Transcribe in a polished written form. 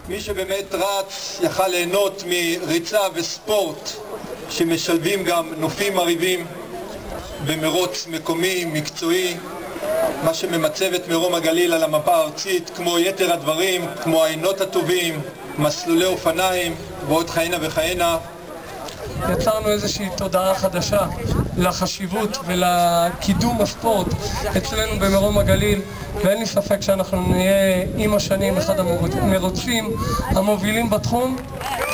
מי שבאמת רץ יכל ליהנות מריצה וספורט שמשלבים גם נופים מרהיבים במרוץ מקומי, מקצועי, מה שממצב את מרום הגליל על המפה הארצית, כמו יתר הדברים, כמו העינות הטובים, מסלולי אופניים ועוד כהנה וכהנה. יצרנו איזושהי תודעה חדשה לחשיבות ולקידום הספורט אצלנו במרום הגליל, ואין לי ספק שאנחנו נהיה עם השנים אחד המרוצים המובילים בתחום.